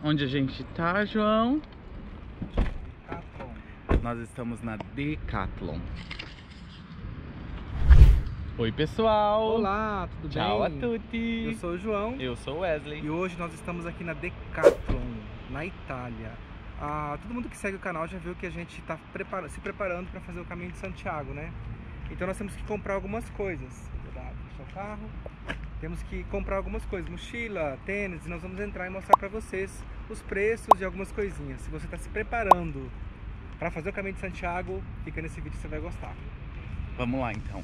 Onde a gente tá, João? Decathlon. Nós estamos na Decathlon. Oi, pessoal! Olá, tudo bem? Ciao a tutti! Eu sou o João. Eu sou o Wesley. E hoje nós estamos aqui na Decathlon, na Itália. Todo mundo que segue o canal já viu que a gente está se preparando para fazer o caminho de Santiago, né? Então nós temos que comprar algumas coisas. Deixa o carro. Temos que comprar algumas coisas, mochila, tênis, e nós vamos entrar e mostrar para vocês os preços e algumas coisinhas. Se você está se preparando para fazer o caminho de Santiago, fica nesse vídeo que você vai gostar. Vamos lá, então.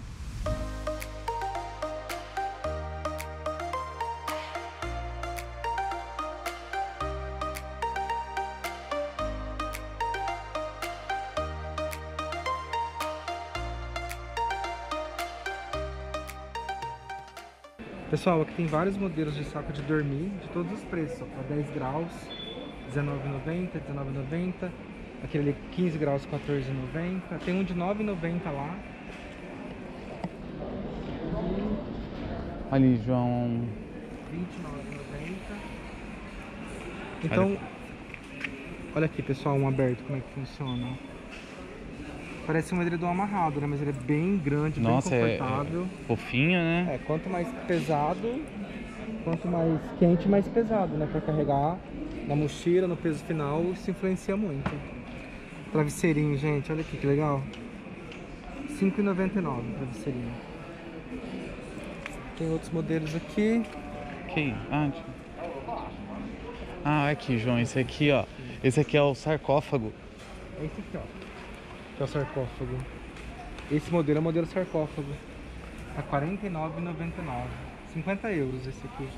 Pessoal, aqui tem vários modelos de saco de dormir, de todos os preços, ó, 10 graus, R$19,90, R$19,90, aquele ali 15 graus, R$14,90, tem um de R$9,90 lá. Ali, João. R$29,90. Então, olha aqui, pessoal, um aberto, como é que funciona. Parece um edredom amarrado, né? Mas ele é bem grande, nossa, bem confortável. É fofinho, né? Quanto mais pesado, quanto mais quente, mais pesado, né? Pra carregar na mochila, no peso final, isso influencia muito. Travesseirinho, gente, olha aqui que legal. R$5,99 travesseirinho. Tem outros modelos aqui. Aqui, aqui, João, esse aqui, ó. Esse aqui é o sarcófago. Esse aqui, ó. Que é o sarcófago. Esse modelo é o modelo sarcófago. Tá R$49,99. 50 euros esse aqui.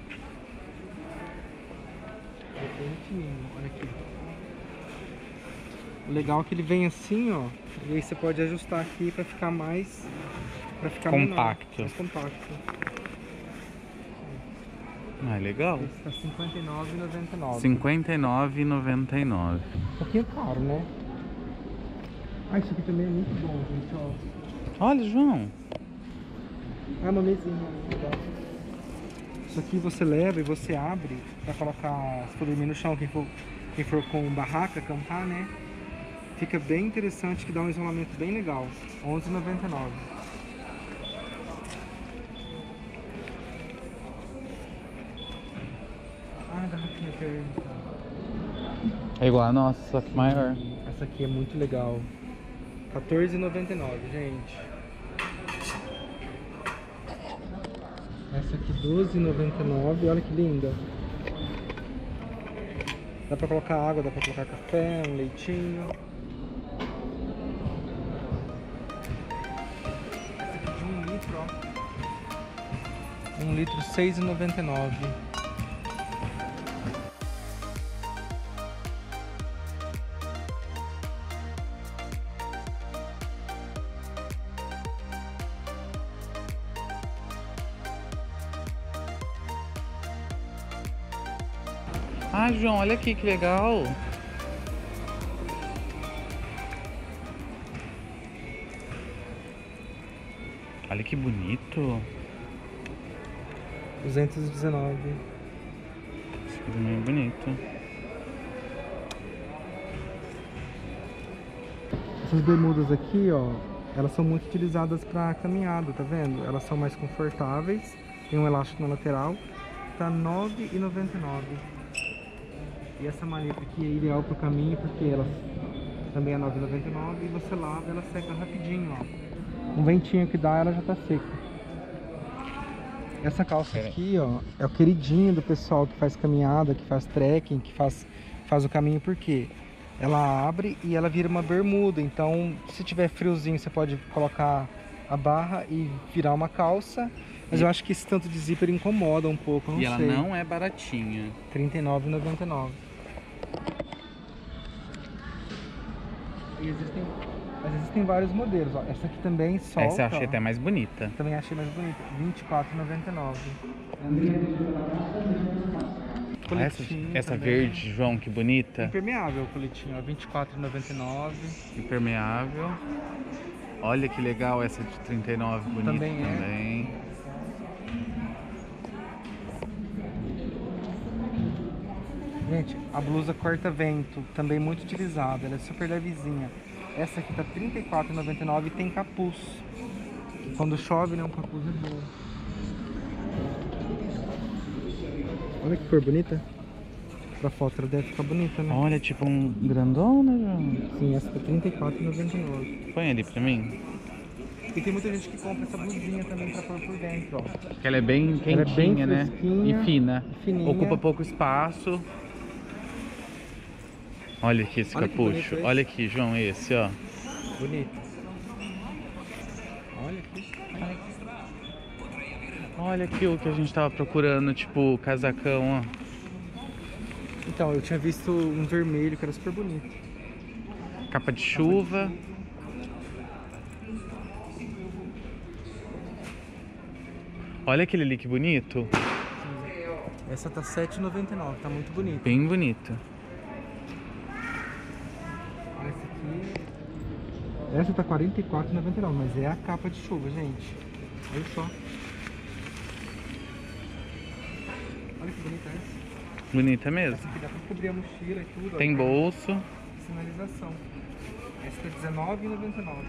É bem fininho, olha aqui. O legal é que ele vem assim, ó. E aí você pode ajustar aqui pra ficar mais... compacto. Menor, mais compacto. Legal. Esse tá R$59,99. R$59,99. Um pouquinho caro, né? Isso aqui também é muito bom, gente, ó. Olha, João. Uma mesinha, legal. Isso aqui você leva e você abre pra colocar, se for dormir no chão, quem for com barraca, acampar, né? Fica bem interessante, que dá um isolamento bem legal. R$11,99. Garrafinha térmica. É igual a nossa, só que maior. Essa aqui é muito legal. R$14,99, gente. Essa aqui R$12,99. Olha que linda. Dá pra colocar água, dá pra colocar café, um leitinho. Essa aqui de 1 litro, ó. 1 litro, R$6,99. João, olha aqui que legal. Olha que bonito. 219. Esse aqui também é bonito. Essas bermudas aqui, ó, elas são muito utilizadas para caminhada, tá vendo? Elas são mais confortáveis, tem um elástico na lateral, tá R$9,99. E essa maleta aqui é ideal pro caminho, porque ela também é R$9,99 e você lava, ela seca rapidinho, ó. Um ventinho que dá, ela já tá seca. Essa calça aqui, ó, é o queridinho do pessoal que faz caminhada, que faz trekking, que faz o caminho, porque ela abre e ela vira uma bermuda. Então, se tiver friozinho, você pode colocar a barra e virar uma calça. Mas eu acho que esse tanto de zíper incomoda um pouco, eu não sei. E ela não é baratinha. R$39,99. E existem vários modelos, ó. Essa aqui também solta. Essa eu achei até mais bonita. Também achei mais bonita. R$24,99. Essa verde, João, que bonita. Impermeável o coletinho, ó. R$24,99. Impermeável. Olha que legal essa de 39, bonita também. Gente, a blusa corta-vento, também muito utilizada, ela é super levezinha. Essa aqui tá R$34,99 e tem capuz. Quando chove, né, um capuz é bom. Olha que cor bonita. Pra foto ela deve ficar bonita, né? Olha, tipo um grandão, né, João? Sim, essa tá R$34,99. Põe ali pra mim. E tem muita gente que compra essa blusinha também pra pôr por dentro, ó. Porque ela é bem quentinha, Ela é bem né? fresquinha, E fina. fininha. Ocupa pouco espaço. Olha aqui esse Olha que capucho. bonito esse. Olha aqui, João, esse, ó. Bonito. Olha aqui. Olha aqui o que a gente tava procurando, tipo, casacão, ó. Então, eu tinha visto um vermelho que era super bonito. Capa de chuva. Olha aquele ali que bonito. Essa tá R$7,99, tá muito bonita. Bem bonito. Essa aqui... Essa tá R$44,99, mas é a capa de chuva, gente. Olha só. Olha que bonita essa. Bonita mesmo. Essa aqui dá pra cobrir a mochila e tudo. Tem ó. bolso. Sinalização. Essa tá R$19,99.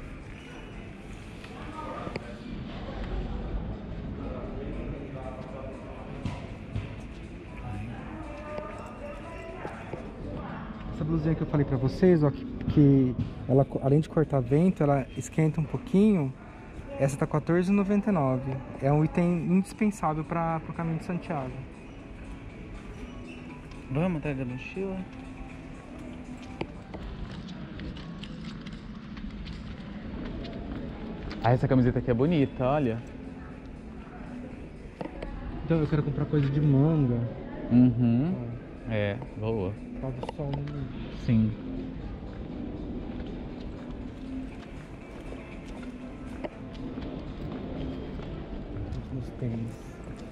Essa blusinha que eu falei pra vocês, ó, que ela, além de cortar vento, ela esquenta um pouquinho. Essa tá R$14,99. É um item indispensável para o caminho de Santiago. Vamos atrás da mochila. Ah, essa camiseta aqui é bonita, olha. Então eu quero comprar coisa de manga. Uhum. Ó, É, boa. por causa do sol, né? Sim. Nos tênis.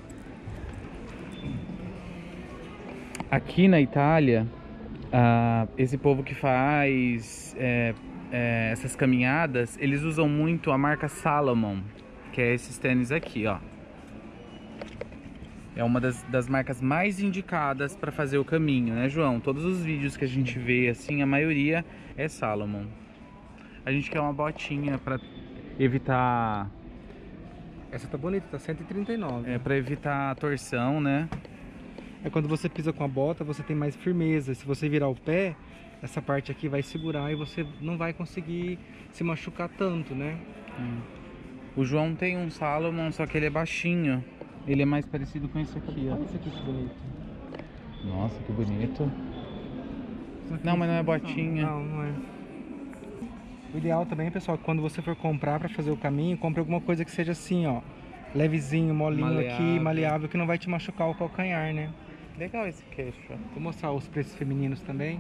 Aqui na Itália, esse povo que faz essas caminhadas, eles usam muito a marca Salomon, que é esses tênis aqui, ó. É uma das marcas mais indicadas para fazer o caminho, né, João? Todos os vídeos que a gente vê, assim, a maioria é Salomon. A gente quer uma botinha para evitar... Essa tá bonita, tá R$139. para evitar a torção, né? É quando você pisa com a bota, você tem mais firmeza. Se você virar o pé, essa parte aqui vai segurar e você não vai conseguir se machucar tanto, né? O João tem um Salomon, só que ele é baixinho. Ele é mais parecido com esse aqui, ó. Olha esse aqui que bonito. Nossa, que bonito. Não, mas não é botinha. Não, não é. O ideal também, pessoal, quando você for comprar pra fazer o caminho, compre alguma coisa que seja assim, ó. Levezinho, molinho aqui, maleável, que não vai te machucar o calcanhar, né? Legal esse queixo. Vou mostrar os preços femininos também.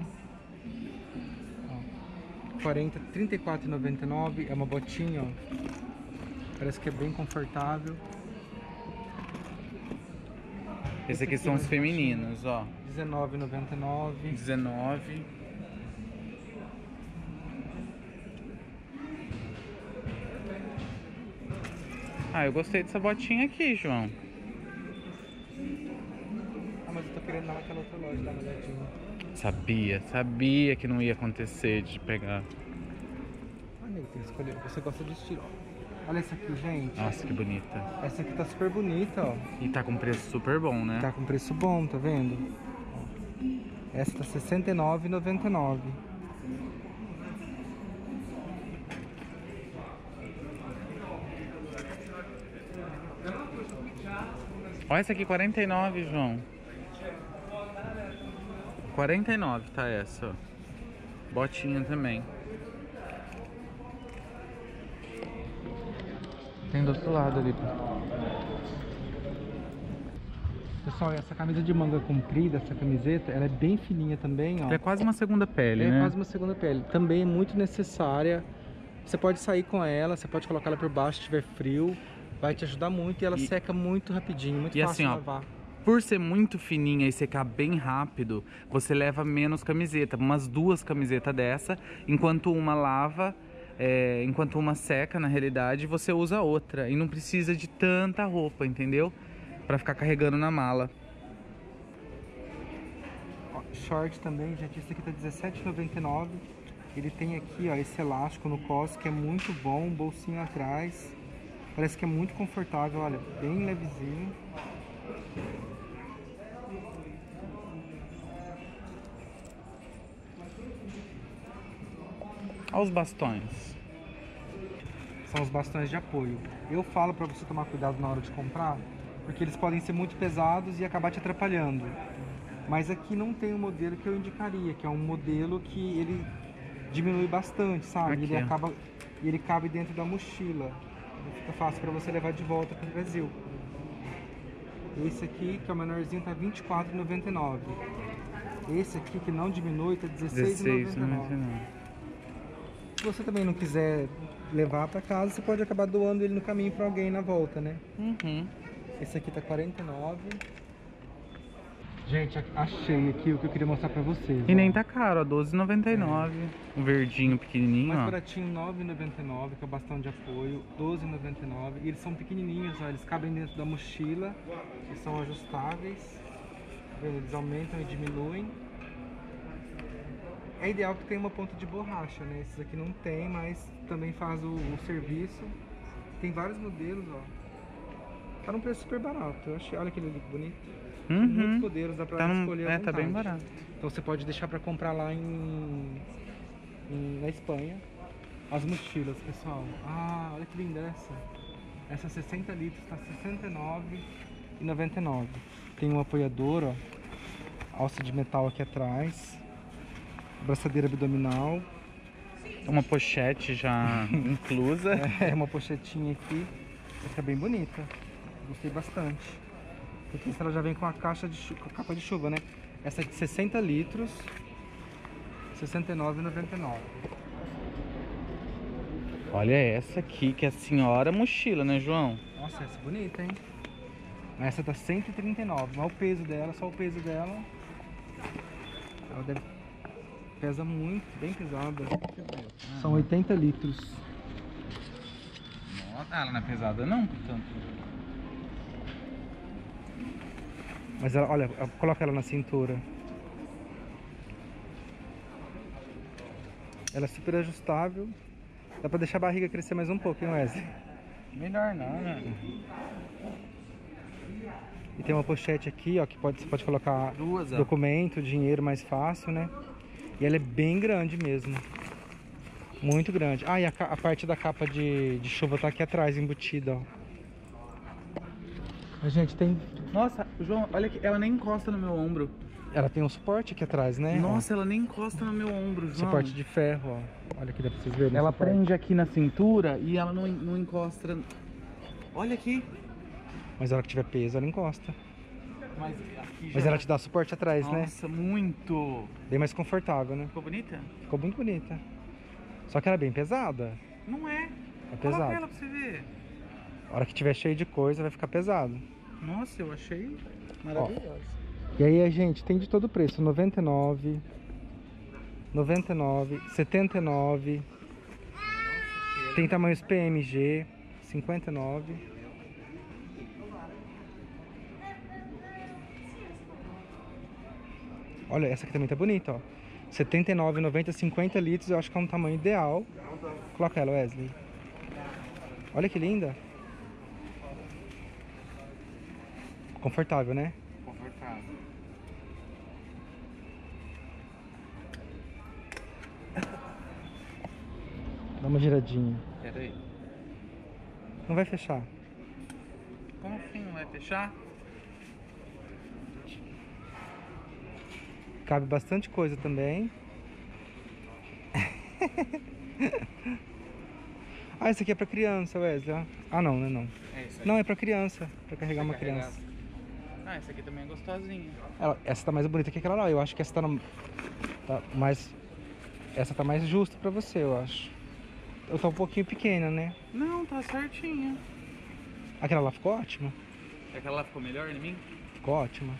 Ó, R$34,99. É uma botinha, ó. Parece que é bem confortável. Esse aqui são os femininos, ó. R$19,99. 19. Ah, eu gostei dessa botinha aqui, João. Ah, mas eu tô querendo ir lá naquela outra loja, dar uma olhadinha. Sabia que não ia acontecer de pegar. Ah, Ney, tem que escolher. Você gosta de estilo. Olha essa aqui, gente. Nossa, que bonita. Essa aqui tá super bonita, ó. E tá com preço super bom, né? Tá com preço bom, tá vendo? Ó. Essa tá R$69,99. Olha essa aqui, 49, João. 49 tá essa, ó. Botinha também. Tem do outro lado ali. Pessoal, essa camisa de manga comprida, essa camiseta, ela é bem fininha também, ó. É quase uma segunda pele, É né? quase uma segunda pele. Também é muito necessária. Você pode sair com ela, você pode colocar ela por baixo se tiver frio. Vai te ajudar muito e ela seca muito rapidinho, muito fácil assim, de ó, lavar. Por ser muito fininha e secar bem rápido, você leva menos camiseta, umas 2 camisetas dessa, enquanto uma lava, enquanto uma seca, na realidade, você usa outra. E não precisa de tanta roupa, entendeu? Pra ficar carregando na mala. short também, gente. Esse aqui tá R$17,99. Ele tem aqui, ó, esse elástico no cos que é muito bom, um bolsinho atrás. Parece que é muito confortável, olha, bem levezinho. Olha os bastões. São os bastões de apoio. Eu falo pra você tomar cuidado na hora de comprar, porque eles podem ser muito pesados e acabar te atrapalhando. Mas aqui não tem um modelo que eu indicaria, que é um modelo que ele diminui bastante, sabe? Aqui, Ele cabe dentro da mochila. Fica fácil para você levar de volta para o Brasil. Esse aqui, que é o menorzinho, tá R$24,99. Esse aqui, que não diminui, tá R$16,99. Se você também não quiser levar para casa, você pode acabar doando ele no caminho para alguém na volta, né? Esse aqui tá R$49. Gente, achei aqui o que eu queria mostrar pra vocês. E nem tá caro, ó, R$12,99. Um verdinho pequenininho, mais ó. baratinho, R$9,99, que é o bastão de apoio, R$12,99. E eles são pequenininhos, ó, eles cabem dentro da mochila e são ajustáveis. Eles aumentam e diminuem. É ideal que tenha uma ponta de borracha, né? Esses aqui não tem, mas também faz o serviço. Tem vários modelos, ó. Tá num preço super barato. Eu achei, olha que bonito. Muitos modelos, dá pra escolher à vontade. Tá bem barato. Então você pode deixar pra comprar lá na Espanha. As mochilas, pessoal. Ah, olha que linda essa. Essa 60 litros tá R$69,99. Tem um apoiador, ó. Alça de metal aqui atrás. Braçadeira abdominal. Uma pochete já inclusa. É, uma pochetinha aqui. Essa é bem bonita. Gostei bastante. Porque ela já vem com a caixa com a capa de chuva, né? Essa é de 60 litros, R$69,99. Olha essa aqui, que é a senhora mochila, né, João? Nossa, essa é bonita, hein? Essa tá R$139. Mas o peso dela, só o peso dela. Ela pesa muito, bem pesada. São 80 litros. Nossa, ela não é pesada não, portanto. Mas ela, olha, coloca ela na cintura. Ela é super ajustável. Dá pra deixar a barriga crescer mais um pouco, hein, Wesley? Melhor não, né? E tem uma pochete aqui, ó, que você pode colocar duas, documento, dinheiro mais fácil, né? E ela é bem grande mesmo. Muito grande. Ah, e a parte da capa de chuva tá aqui atrás, embutida, ó. A gente tem... Nossa, João, olha aqui, ela nem encosta no meu ombro. Ela tem um suporte aqui atrás, né? Nossa, ela nem encosta no meu ombro, João. Suporte de ferro, ó. Olha aqui, dá pra vocês verem. Ela prende aqui na cintura e ela não encosta. Olha aqui. Mas na hora que tiver peso, ela encosta. Mas aqui já... Mas ela te dá suporte atrás, né? Nossa, muito. Bem mais confortável, né? Ficou bonita? Ficou muito bonita. Só que ela é bem pesada. Não é. É pesado. Coloca ela pra você ver. A hora que tiver cheio de coisa, vai ficar pesado. Nossa, eu achei maravilhosa. E aí, gente, tem de todo preço. 99, 79, tem tamanhos PMG, 59. Olha, essa aqui também tá bonita, ó. 79,90, 50 litros, eu acho que é um tamanho ideal. Coloca ela, Wesley. Olha que linda. Confortável, né? Confortável. Dá uma giradinha. Pera aí. Não vai fechar. Como assim não vai fechar? Cabe bastante coisa também. Ah, esse aqui é pra criança, Wesley. Ah, não, não é não. É isso aí. Não, é pra criança. Pra carregar uma criança. Ah, essa aqui também é gostosinha. Essa tá mais bonita que aquela lá. Eu acho que essa tá mais... Essa tá mais justa pra você, eu acho. Eu tô um pouquinho pequena, né? Não, tá certinha. Aquela lá ficou ótima. Aquela lá ficou melhor em mim? Ficou ótima.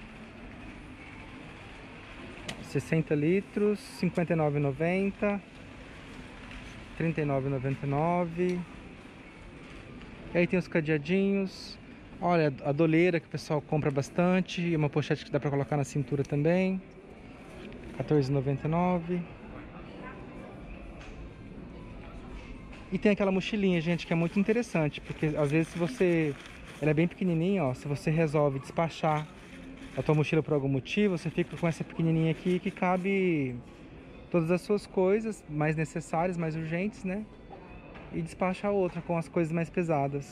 60 litros, R$ 59,90. R$ 39,99. E aí tem os cadeadinhos. Olha, a doleira que o pessoal compra bastante. E uma pochete que dá pra colocar na cintura também. 14,99. E tem aquela mochilinha, gente, que é muito interessante, porque às vezes se você... Ela é bem pequenininha, ó. Se você resolve despachar a tua mochila por algum motivo, você fica com essa pequenininha aqui que cabe todas as suas coisas mais necessárias, mais urgentes, né? E despacha a outra com as coisas mais pesadas.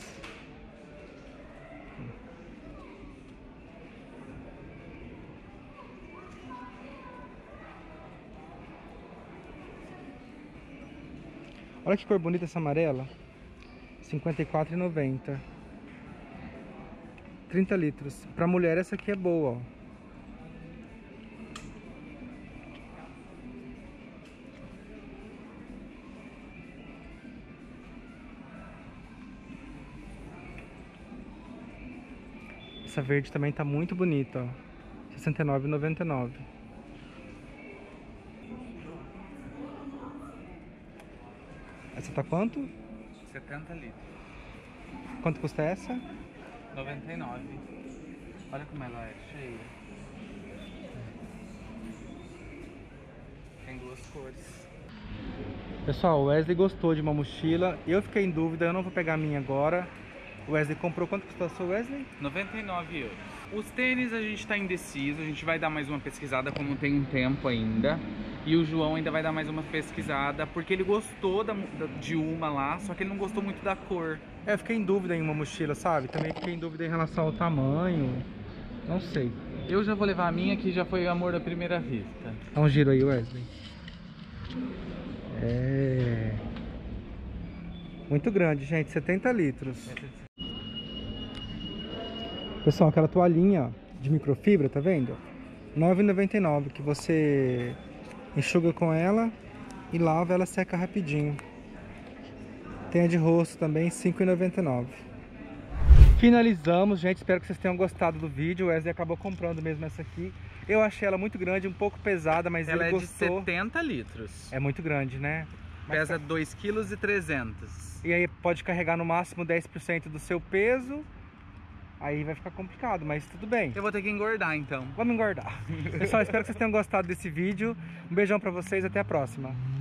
Olha que cor bonita essa amarela. R$ 54,90. 30 litros. Pra mulher essa aqui é boa, ó. Essa verde também tá muito bonita, ó. R$ 69,99. Essa tá quanto? 70 litros. Quanto custa essa? 99. Olha como ela é cheia. Tem duas cores. Pessoal, o Wesley gostou de uma mochila. Eu fiquei em dúvida, eu não vou pegar a minha agora. O Wesley comprou. Quanto custou a sua, Wesley? 99 euros. Os tênis a gente tá indeciso. A gente vai dar mais uma pesquisada como tem um tempo ainda. E o João ainda vai dar mais uma pesquisada, porque ele gostou de uma lá, só que ele não gostou muito da cor. Eu fiquei em dúvida em uma mochila, sabe? Também fiquei em dúvida em relação ao tamanho. Não sei. Eu já vou levar a minha, que já foi amor à primeira vista. Dá um giro aí, Wesley. É... Muito grande, gente. 70 litros. Pessoal, aquela toalhinha de microfibra, tá vendo? R$ 9,99, que você enxuga com ela e lava, ela seca rapidinho. Tem a de rosto também, R$ 5,99. Finalizamos, gente. Espero que vocês tenham gostado do vídeo. O Wesley acabou comprando mesmo essa aqui. Eu achei ela muito grande, um pouco pesada, mas ela ele gostou. gostou. De 70 litros. É muito grande, né? Pesa 2,3 kg. E aí pode carregar no máximo 10% do seu peso. Aí vai ficar complicado, mas tudo bem. Eu vou ter que engordar, então. Vamos engordar. Pessoal, espero que vocês tenham gostado desse vídeo. Um beijão pra vocês, até a próxima.